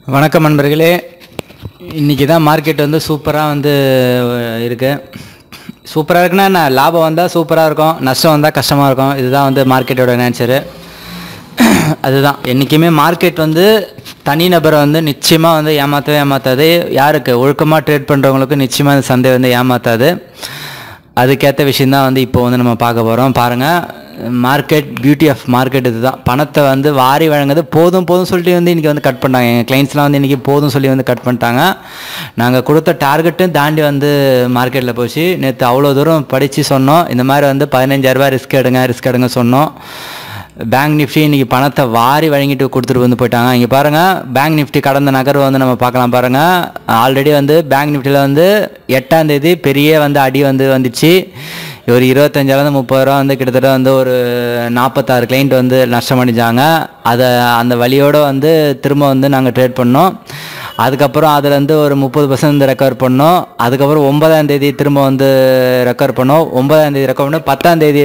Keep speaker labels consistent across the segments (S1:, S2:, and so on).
S1: வணக்கம் நண்பர்களே. இன்றைக்கி தான் மார்க்கெட் வந்து சூப்பராக வந்து இருக்குது. சூப்பராக இருக்குன்னா என்ன, லாபம் வந்தால் சூப்பராக இருக்கும், நஷ்டம் வந்தால் கஷ்டமாக இருக்கும். இதுதான் வந்து மார்க்கெட்டோட நேச்சரு. அதுதான் என்றைக்குமே மார்க்கெட் வந்து தனிநபரை வந்து நிச்சயமாக வந்து ஏமாற்றாது. யாருக்கு ஒழுக்கமாக ட்ரேட் பண்ணுறவங்களுக்கு நிச்சயமாக இந்த சந்தை வந்து ஏமாற்றாது. அதுக்கேற்ற விஷயந்தான் வந்து இப்போ வந்து நம்ம பார்க்க போகிறோம். பாருங்கள், மார்க்கெட் பியூட்டி ஆஃப் மார்க்கெட் இதுதான். பணத்தை வந்து வாரி வழங்குது. போதும் சொல்லிட்டு வந்து இன்றைக்கி வந்து கட் பண்ணிட்டாங்க. எங்கள் கிளைண்ட்ஸ்லாம் வந்து இன்றைக்கி போதும் சொல்லி வந்து கட் பண்ணிட்டாங்க. நாங்கள் கொடுத்த டார்கெட்டும் தாண்டி வந்து மார்க்கெட்டில் போச்சு. நேற்று அவ்வளோ தூரம் படித்து சொன்னோம், இந்த மாதிரி வந்து 15,000 ரிஸ்க் எடுங்க சொன்னோம். பேங்க் நிஃப்டி இன்றைக்கி பணத்தை வாரி வழங்கிட்டு கொடுத்துட்டு வந்து போயிட்டாங்க. இங்கே பாருங்கள், பேங்க் நிஃப்டி கடந்த நகர்வு வந்து நம்ம பார்க்கலாம். பாருங்கள், ஆல்ரெடி வந்து பேங்க் நிஃப்டியில் வந்து 8ஆம் தேதி பெரிய வந்து அடி வந்து வந்துச்சு. ஒரு 25,000-30 ரூபா வந்து கிட்டத்தட்ட வந்து ஒரு 46 கிளைண்ட் வந்து நஷ்டம் அடைஞ்சாங்க. அந்த வழியோடு வந்து திரும்ப வந்து நாங்கள் ட்ரேட் பண்ணோம். அதுக்கப்புறம் அதில் வந்து ஒரு 30% வந்து ரெக்கவர் பண்ணோம். அதுக்கப்புறம் 9ஆம் தேதி திரும்ப வந்து ரெக்கவர் பண்ணோம். 9ஆம் தேதி ரெக்கவர் பண்ணோம்.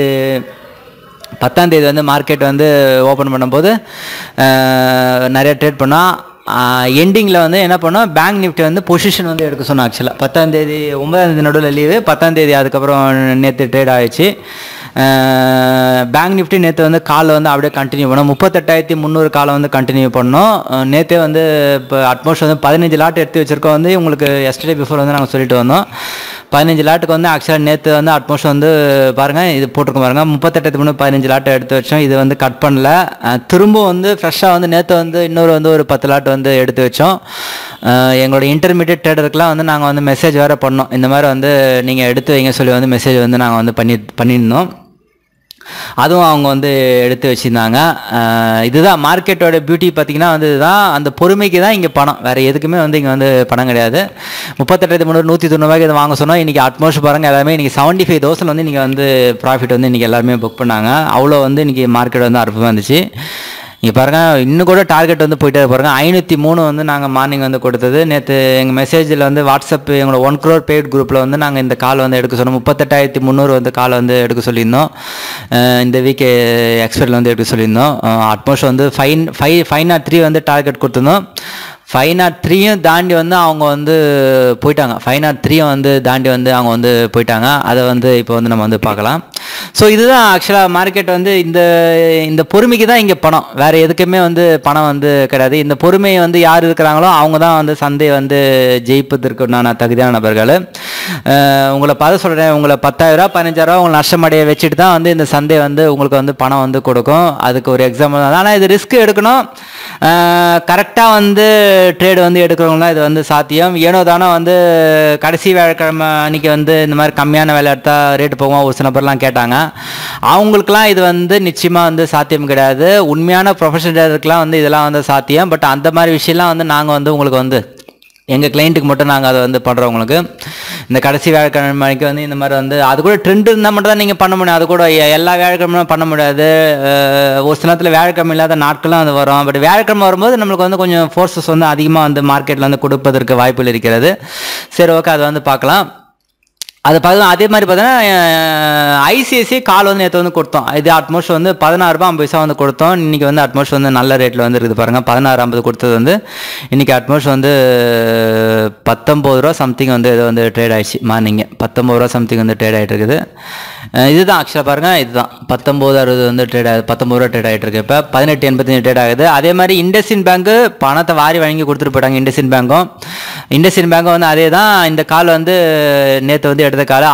S1: 10ஆம் தேதி வந்து மார்க்கெட் வந்து ஓப்பன் பண்ணும்போது நிறைய ட்ரேட் பண்ணோம். எண்டிங்கில் வந்து என்ன பண்ணோம், பேங்க் நிஃப்டி வந்து பொசிஷன் வந்து எடுக்க சொன்னோம். ஆக்சுவலாக 10ஆம் தேதி 9ஆம் தேதி நடுவில் லீவு. 10ஆம் தேதி அதுக்கப்புறம் நேற்று ட்ரேட் ஆகிடுச்சு. பேங்க் நிஃப்டி நேற்று வந்து காலை வந்து அப்படியே கண்டினியூ பண்ணோம். 38,300 காலை வந்து கண்டினியூ பண்ணோம். நேற்றே வந்து இப்போ அட்மோஸ்ட் வந்து 15 லாட் எடுத்து வச்சுருக்கோம். வந்து உங்களுக்கு எஸ்டர்டே பிஃபோர் வந்து நாங்கள் சொல்லிட்டு வந்தோம். 15 லாட்டுக்கு வந்து ஆக்சுவலாக நேற்று வந்து அட்மோஸ்ட் வந்து பாருங்கள், இது போட்டிருக்கோம் பாருங்கள், 38,300 15 லாட்டை எடுத்து வச்சோம். இது வந்து கட் பண்ணல. திரும்ப வந்து ஃப்ரெஷ்ஷாக வந்து நேற்று வந்து இன்னொரு வந்து ஒரு 10 லாட் வந்து எடுத்து வச்சோம். எங்களோட இன்டர்மீடியட் ட்ரேடருக்குலாம் வந்து நாங்கள் வந்து மெசேஜ் வேறு பண்ணோம். இந்த மாதிரி வந்து நீங்கள் எடுத்து வைங்க சொல்லி வந்து மெசேஜ் வந்து நாங்கள் வந்து பண்ணியிருந்தோம். அதுவும் அவங்க வந்து எடுத்து வச்சுருந்தாங்க. இதுதான் மார்க்கெட்டோட பியூட்டி. பார்த்திங்கன்னா வந்து இதுதான், அந்த பொறுமைக்கு தான் இங்கே பணம். வேறு எதுக்குமே வந்து இங்கே வந்து பணம் கிடையாது. 38,300 190 இதை வாங்க சொன்னோம். இன்றைக்கி அட்மோஸ்ட் பாருங்கள், எல்லாமே இன்றைக்கி 75,000 வந்து இன்றைக்கி வந்து ப்ராஃபிட் வந்து இன்றைக்கி எல்லாருமே புக் பண்ணாங்க. அவ்வளோ வந்து இன்றைக்கி மார்க்கெட் வந்து அற்புதமாக இருந்துச்சு. இங்கே பாருங்கள், இன்னும் கூட டார்கெட் வந்து போயிட்டே பாருங்கள். 503 வந்து நாங்கள் மார்னிங் வந்து கொடுத்தது. நேற்று எங்கள் மெசேஜில் வந்து வாட்ஸ்அப் எங்களோட 1 crore பெய்ட் குரூப்பில் வந்து நாங்கள் இந்த கால் வந்து எடுக்க சொன்னோம். 38,300 வந்து கால் வந்து எடுக்க சொல்லியிருந்தோம். இந்த வீக் எக்ஸ்பெக்டில் வந்து எடுக்க சொல்லியிருந்தோம். அட்மோஸ்ட் வந்து 503 வந்து டார்கெட் கொடுத்துருந்தோம். 503 தாண்டி வந்து அவங்க வந்து போயிட்டாங்க. 503 வந்து தாண்டி வந்து அவங்க வந்து போயிட்டாங்க. அதை வந்து இப்போ வந்து நம்ம வந்து பார்க்கலாம். ஸோ இதுதான் ஆக்சுவலாக மார்க்கெட் வந்து இந்த பொறுமைக்கு தான் இங்கே பணம். வேறு எதுக்குமே வந்து பணம் வந்து கிடையாது. இந்த பொறுமையை வந்து யார் இருக்கிறாங்களோ அவங்க தான் வந்து சந்தையை வந்து ஜெயிப்பதற்குண்டான தகுதியான நபர்கள். உங்களை பார்த்து சொல்கிறேன், உங்களை 10,000 15,000 உங்களை நஷ்டமடைய வச்சுட்டு தான் வந்து இந்த சந்தை வந்து உங்களுக்கு வந்து பணம் வந்து கொடுக்கும். அதுக்கு ஒரு எக்ஸாம்பிள் தான். ஆனால் இது ரிஸ்க் எடுக்கணும். கரெக்டாக வந்து ட்ரேடு வந்து எடுக்கிறவங்களாம் இது வந்து சாத்தியம். ஏனோ தானோ வந்து கடைசி வியாழக்கிழமை அன்றைக்கி வந்து இந்த மாதிரி கம்மியான வேலை எடுத்தால் ரேட்டு போகும் ஒரு சில பேர்லாம் கேட்டாங்க. அவங்களுக்குலாம் இது வந்து நிச்சயமாக வந்து சாத்தியம் கிடையாது. உண்மையான ப்ரொஃபஷனலுக்குலாம் வந்து இதெல்லாம் வந்து சாத்தியம். பட் அந்த மாதிரி விஷயம்லாம் வந்து நாங்கள் வந்து உங்களுக்கு வந்து எங்கள் கிளைண்ட்டுக்கு மட்டும் நாங்கள் அதை வந்து பண்ணுறவங்களுக்கு இந்த கடைசி வியாழக்கிழமைக்கு வந்து இந்த மாதிரி வந்து அது கூட ட்ரெண்ட் இருந்தால் மட்டும் தான் நீங்கள் பண்ண முடியும். அது கூட எல்லா வியாழக்கிழமையும் பண்ண முடியாது. ஒரு சில நேரத்தில் வியாழக்கிழமை இல்லாத நாட்களும் அது வரும். பட் வியாழக்கிழமை வரும்போது நம்மளுக்கு வந்து கொஞ்சம் ஃபோர்ஸஸ் வந்து அதிகமாக வந்து மார்க்கெட்டில் வந்து கொடுப்பதற்கு வாய்ப்புகள் இருக்கிறது. சரி, ஓகே, அதை வந்து பார்க்கலாம். அது பார்த்தா அதே மாதிரி பார்த்தீங்கன்னா ஐசிஐசிஐ கால் வந்து நேற்று வந்து கொடுத்தோம். இது அட்மோஸ்ட் வந்து 16.50 ரூபா வந்து கொடுத்தோம். இன்றைக்கி வந்து அட்மோஸ்ட் வந்து நல்ல ரேட்டில் வந்து இருக்குது பாருங்கள். 16.50 கொடுத்தது வந்து இன்றைக்கி அட்மோஸ்ட் வந்து 19 ரூபா சம்திங் வந்து இது வந்து ட்ரேட் ஆகிடுச்சு. மார்னிங்கு 19 ரூபா சம்திங் வந்து ட்ரேட் ஆகிட்டு இருக்குது. இதுதான் ஆக்சுவலாக பாருங்கள், இதுதான் 19.60 வந்து ட்ரேட் ஆகுது. 19 ரூபா ட்ரேட் ஆகிட்டு இருக்கு. இப்போ 18.85 ட்ரேட் ஆகுது. அதே மாதிரி இண்டஸ்இண்ட் பேங்க்கு பணத்தை வாரி வழங்கி கொடுத்துட்டு போயிட்டாங்க. இண்டஸ்இண்ட் பேங்க்கும் வந்து அதே தான். இந்த கால் வந்து நேற்று வந்து எடுத்த கால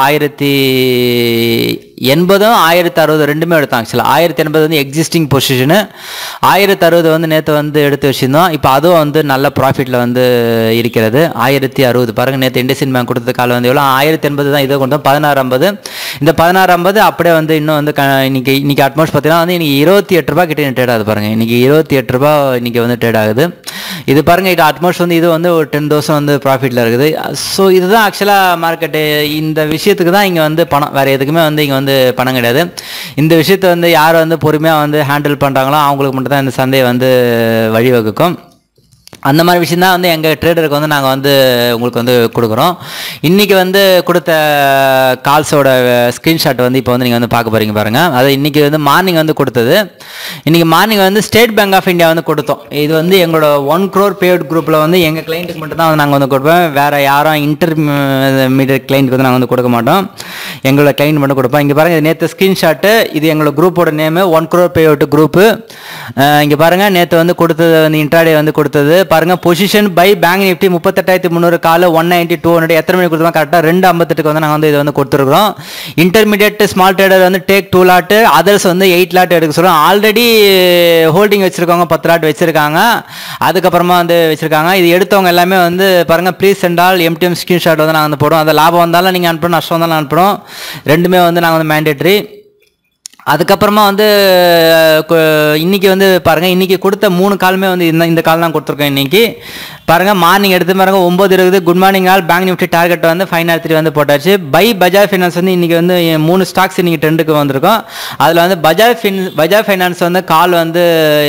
S1: 1080 1060 ரெண்டுமே எடுத்தோம். ஆக்சுவலாக 1080 வந்து எக்ஸிஸ்டிங் பொசிஷனு, 1060 வந்து நேற்று வந்து எடுத்து வச்சுருந்தோம். இப்போ அதுவும் வந்து நல்ல ப்ராஃபிட்டில் வந்து இருக்கிறது. 1060 பாருங்கள், நேற்று இண்டஸ்இண்ட் பேங்க் கொடுத்த கால் வந்து எவ்வளோ 1080 தான். இதை கொடுத்தோம் 16.50. இந்த 16.50 அப்படியே வந்து இன்னும் வந்து இன்னைக்கு அட்மோஸ்ட் பார்த்தீங்கன்னா வந்து இன்றைக்கி 28 ரூபா கிட்டே ட்ரேட் ஆகுது பாருங்கள். இன்றைக்கி 28 ரூபா இன்றைக்கி வந்து ட்ரேட் ஆகுது. இது பாருங்கள், இது அட்மோஸ்ட் வந்து இது வந்து ஒரு 10,000 வந்து ப்ராஃபிட்டில் இருக்குது. ஸோ இதுதான் ஆக்சுவலாக மார்க்கெட்டு. இந்த விஷயத்துக்கு தான் இங்கே வந்து பணம். வேறு எதுக்குமே வந்து இங்கே வந்து பணம் கிடையாது. இந்த விஷயத்தை வந்து யார் வந்து பொறுமையாக வந்து ஹேண்டில் பண்ணுறாங்களோ அவங்களுக்கு மட்டும் தான் இந்த சந்தையை வந்து வழிவகுக்கும். அந்த மாதிரி விஷயம் தான் வந்து எங்கள் ட்ரேடருக்கு வந்து நாங்கள் வந்து உங்களுக்கு வந்து கொடுக்குறோம். இன்றைக்கி வந்து கொடுத்த கால்ஸோட ஸ்க்ரீன்ஷாட் வந்து இப்போ வந்து நீங்கள் வந்து பார்க்க போகிறீங்க பாருங்கள். அது இன்றைக்கி வந்து மார்னிங் வந்து கொடுத்தது. இன்றைக்கி மார்னிங் வந்து ஸ்டேட் பேங்க் ஆஃப் இந்தியா வந்து கொடுத்தோம். இது வந்து எங்களோட 1 crore பேய்ட் குரூப்பில் வந்து எங்கள் கிளைண்ட்டுக்கு மட்டும் தான் வந்து நாங்கள் வந்து கொடுப்போம். வேறு யாரும் இன்டர்மீடியட் கிளைண்ட்டுக்கு வந்து நாங்கள் வந்து கொடுக்க மாட்டோம். எங்களோட கிளைண்ட் மட்டும் கொடுப்போம். இங்கே பாருங்கள், இது நேற்று ஸ்க்ரீன்ஷாட்டு. இது எங்களோட குரூப்போட நேமு 1 crore பேய்ட் குரூப்பு. இங்கே பாருங்கள், நேற்று வந்து கொடுத்தது வந்து இன்ட்ராடே வந்து கொடுத்தது பாருங்கள். பொசிஷன் பை பேங்க் நிஃப்டி 38,300 கால 190-200 எத்தனை மணி கொடுத்தோம்? கரெக்டாக 2:58 வந்து நாங்கள் வந்து இது வந்து கொடுத்துருக்குறோம். இன்டர்மீடியட் ஸ்மால் ட்ரேடர் வந்து டேக் 2 lot, அதர்ஸ் வந்து 8 lot எடுக்க சொல்லுவோம். ஆல்ரெடி ஹோல்டிங் வச்சுருக்கவங்க 10 lot வச்சுருக்காங்க, அதுக்கப்புறமா வந்து வச்சுருக்காங்க. இது எடுத்தவங்க எல்லாமே வந்து பாருங்கள், please send all MTM screenshot வந்து நாங்கள் வந்து போடுவோம். அது லாபம் வந்தாலும் நீங்கள் அனுப்பணும், நஷ்டம் வந்தாலும் அனுப்புகிறோம். ரெண்டுமே வந்து நாங்கள் வந்து மேண்டேட்ரி. அதுக்கப்புறமா வந்து இன்றைக்கி வந்து பாருங்கள், இன்றைக்கி கொடுத்த 3 காலுமே வந்து இந்த கால் தான் கொடுத்துருக்கோம். இன்றைக்கி பாருங்கள், மார்னிங் எடுத்து பாருங்கள் 9:20 good morning all bank Nifty target வந்து 503 வந்து போட்டாச்சு. பை பஜாஜ் ஃபைனான்ஸ் வந்து இன்றைக்கி வந்து 3 ஸ்டாக்ஸ் இன்றைக்கி ட்ரெண்டுக்கு வந்திருக்கோம். அதில் வந்து பஜாஜ் ஃபைனான்ஸ் வந்து கால் வந்து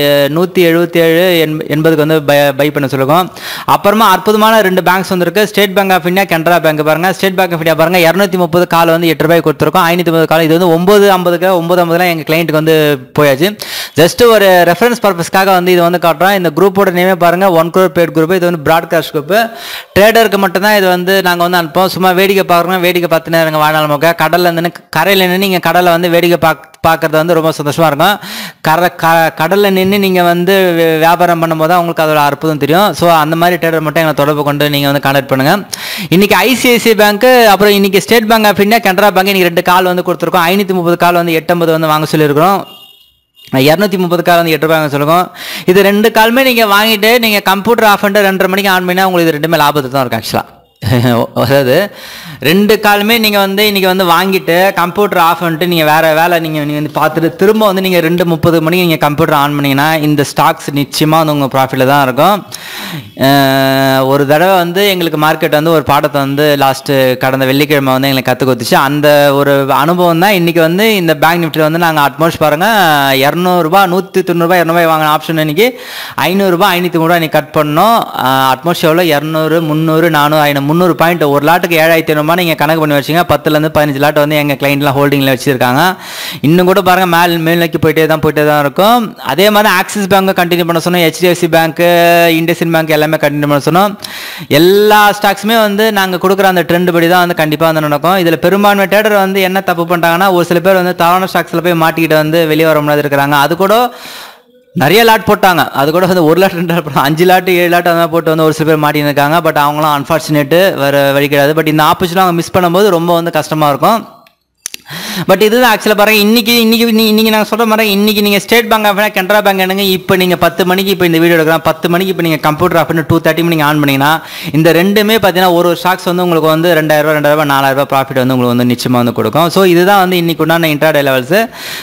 S1: 177.80 வந்து பை பண்ண சொல்லுவோம். அப்புறமா அற்புதமான 2 பேங்க்ஸ் வந்துருக்கு. State Bank of India, Canara bank. பாருங்கள், ஸ்டேட் பேங்க் ஆஃப் இந்தியா பாருங்கள் 230 கால் வந்து 8 ரூபாய் கொடுத்துருக்கோம். 530 கால் இது வந்து 9:50 எங்கள் கிளைண்ட்டுக்கு வந்து போயாச்சு. ஜஸ்ட் ஒரு ரெஃபரன்ஸ் பர்பஸ்க்காக வந்து இது வந்து காட்டுறோம். இந்த குரூப்போட நேமே பாருங்கள், 1 crore பேய்ட் குரூப். இது வந்து ப்ராட்காஸ்ட் குரூப்பு. ட்ரேடருக்கு மட்டும்தான் இது வந்து நாங்கள் வந்து அனுப்போம். சும்மா வேடிக்கை பார்க்குறோம், வேடிக்கை பார்த்துனே இருங்க. வாழ்நாள் மொக்க கடலில் இருந்து கரையில் நின்று நீங்கள் கடலை வந்து வேடிக்கை பார்க்குறது வந்து ரொம்ப சந்தோஷமாக இருக்கும். கடலில் நின்று நீங்கள் வந்து வியாபாரம் பண்ணும்போது தான் உங்களுக்கு அதோட அற்புதம் தெரியும். ஸோ அந்த மாதிரி ட்ரேடர் மட்டும் எங்களை தொடர்பு கொண்டு நீங்கள் வந்து கான்டாக்ட் பண்ணுங்கள். இன்றைக்கி ஐசிஐசிஐ பேங்க்கு, அப்புறம் இன்றைக்கி State Bank of India, Canara bank இன்றைக்கி 2 கால் வந்து கொடுத்துருக்கோம். 530 கால் வந்து 850 வந்து வாங்க சொல்லியிருக்கிறோம். 230 கால் வந்து 8 ரூபாய் வாங்க சொல்லுவோம். இது 2 காலுமே நீங்கள் வாங்கிட்டு நீங்கள் கம்ப்யூட்டர் ஆஃப் பண்ணிட்டு 2:30 மணிக்கு ஆன் பண்ணினா உங்களுக்கு இது 2மே லாபத்துக்கு தான் இருக்கும். ஆக்சுவலாக அதாவது 2 காலுமே நீங்கள் வந்து இன்றைக்கி வந்து வாங்கிட்டு கம்ப்யூட்டர் ஆஃப் பண்ணிட்டு நீங்கள் வேறு வேலை நீங்கள் வந்து பார்த்துட்டு திரும்ப வந்து நீங்கள் 2:30 மணிக்கு நீங்கள் கம்ப்யூட்டர் ஆன் பண்ணிங்கன்னா இந்த ஸ்டாக்ஸ் நிச்சயமாக வந்து உங்கள் ப்ராஃபிட்டில் தான் இருக்கும். ஒரு தடவை வந்து எங்களுக்கு மார்க்கெட் வந்து ஒரு பாடத்தை வந்து கடந்த வெள்ளிக்கிழமை வந்து எங்களுக்கு கற்றுக் கொடுத்துச்சு. அந்த ஒரு அனுபவம் தான் இன்றைக்கி வந்து இந்த பேங்க் நிஃப்டியில் வந்து நாங்கள் அட்மோஸ்ட் பாருங்கள் 200 190 200 வாங்கின ஆப்ஷன் இன்றைக்கி 500 503 இன்றைக்கி கட் பண்ணோம். அட்மோஸ்ட் எவ்வளோ 200 300 400 300 பாயிண்ட். ஒரு லாட்டுக்கு 7,500 நீங்கள் கணக்கு பண்ணி வச்சிங்க. 10லேருந்து 15 லாட் வந்து எங்கள் கிளைண்ட்லாம் ஹோல்டிங்கில் வச்சுருக்காங்க. இன்னும் கூட பாருங்கள் மேல் நோக்கி போயிட்டே தான் இருக்கும். அதே மாதிரி ஆக்சிஸ் பேங்க்கை கண்டினியூ பண்ண சொன்னோம். HDFC பேங்க்கு, இண்டஸ்இண்ட் பேங்க் எல்லாமே கண்டினியூ பண்ண சொன்னோம். எல்லா ஸ்டாக்ஸுமே வந்து நாங்கள் கொடுக்குற அந்த ட்ரெண்ட் படி தான் வந்து கண்டிப்பாக வந்து நடக்கும். இதில் பெரும்பான்மை ட்ரேடர் வந்து என்ன தப்பு பண்ணுறாங்கன்னா, ஒரு சில பேர் வந்து தவறான ஸ்டாக்ஸில் போய் மாட்டிக்கிட்டு வந்து வெளியே வர முடியாது இருக்கிறாங்க. அது கூட நிறைய லாட் போட்டாங்க. அது கூட வந்து 1 லாட் 2 லாட் 5 லாட் 7 லாட் அந்த போட்டு வந்து ஒரு சில பேர் மாட்டின்னு இருக்காங்க. பட் அவங்களாம் அன்ஃபார்ச்சுனேட்டு வேறு வழி கிடையாது. பட் இந்த ஆப்பர்ச்சுனிட்டி அவங்க மிஸ் பண்ணும்போது ரொம்ப வந்து கஷ்டமாக இருக்கும். பட் இதுதான் ஆக்சுவலாக பாருங்கள், இன்றைக்கி நாங்கள் சொல்கிற மாதிரி இன்றைக்கி நீங்கள் State Bank of Canara bank என்னங்க இப்போ நீங்கள் 10 மணிக்கு இப்போ இந்த வீடியோ எடுக்கிறோம் 10 மணிக்கு இப்போ நீங்கள் கம்ப்யூட்டர் ஆஃப் பண்ணி 2:30 மணிக்கு ஆன் பண்ணிங்கன்னா இந்த ரெண்டுமே பார்த்தீங்கன்னா ஒரு ஸ்டாக்ஸ் வந்து உங்களுக்கு வந்து 2,000 4,000 ப்ராஃபிட் வந்து உங்களுக்கு வந்து நிச்சயமாக வந்து கொடுக்கும். ஸோ இதுதான் வந்து இன்றைக்கி உண்டான இன்ட்ராடே லெவல்ஸு.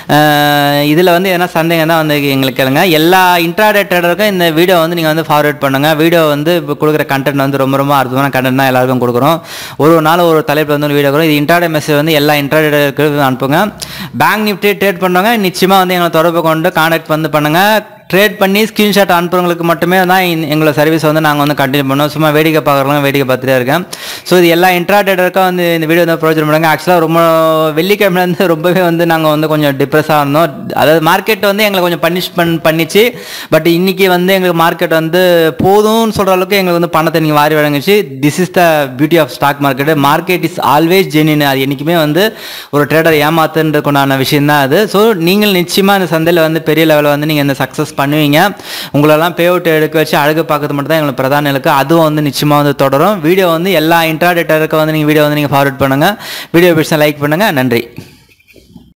S1: இதில் வந்து எதனா சந்தேகம் தான் வந்து எங்களுக்கு கேளுங்க. எல்லா இன்ட்ராடே ட்ரேடருக்கும் இந்த வீடியோ வந்து நீங்கள் வந்து ஃபார்வர்ட் பண்ணுங்கள். வீடியோ வந்து இப்போ கொடுக்குற கண்டென்ட் வந்து ரொம்ப அற்புதமான கண்டென்ட் தான் எல்லாருக்கும் கொடுக்குறோம். ஒரு நாள் ஒரு தலைப்பில் வந்து ஒரு வீடியோ கொடுக்கும். இது இன்ட்ராடே மெசேஜ் வந்து எல்லா இன்ட்ராடே அனுப்புங்க. பேங்க் நிஃப்டி ட்ரேட் பண்ணுவாங்க நிச்சயமாக வந்து எங்களை தொடர்பு கொண்டு கான்டாக்ட் வந்து பண்ணுங்கள். ட்ரேட் பண்ணி ஸ்க்ரீன்ஷாட் அனுப்புறவங்களுக்கு மட்டுமே தான் எங்களோட சர்வீஸ் வந்து நாங்கள் வந்து கண்டினியூ பண்ணுவோம். சும்மா வேடிக்கை பார்க்குறவங்க வேடிக்கை பார்த்துட்டே இருக்கேன். ஸோ இது எல்லா இன்ட்ராடேட்டருக்கும் வந்து இந்த வீடியோ வந்து ப்ரோஜனம் பண்ணுங்க. ஆக்சுவலாக ரொம்ப வெள்ளிக்கிழமையிலேருந்து ரொம்பவே வந்து நாங்கள் வந்து கொஞ்சம் டிப்ரெஸ்ஸாக இருந்தோம். அதாவது மார்க்கெட் வந்து எங்களை கொஞ்சம் பனிஷ்மெண்ட் பண்ணிச்சு. பட் இன்றைக்கி வந்து எங்களுக்கு மார்க்கெட் வந்து போதும்னு சொல்கிற அளவுக்கு எங்களுக்கு வந்து பணத்தை நீங்கள் வாரி வழங்குச்சு. This is the beauty of stock market. Market is always genuine. அது என்றைக்குமே வந்து ஒரு ட்ரேடர் ஏமாத்துன்றதுக்குண்டான விஷயம் தான் அது. ஸோ நீங்கள் நிச்சயமாக இந்த சந்தையில் வந்து பெரிய லெவலில் வந்து நீங்கள் இந்த சக்ஸஸ் பண்ணுவீங்க. உங்களெல்லாம் பே அவுட் எடுக்க வச்சு அழகு பார்க்கறது மட்டும் தான் எங்களுக்கு பிரதான இலக்கு. அதுவும் வந்து நிச்சயமாக வந்து தொடரும். வீடியோ வந்து எல்லா இன்ட்ராடேட்டருக்கும் வந்து நீங்கள் வீடியோ வந்து நீங்கள் ஃபார்வர்ட் பண்ணுங்கள். வீடியோ பிடிச்சா லைக் பண்ணுங்கள். நன்றி.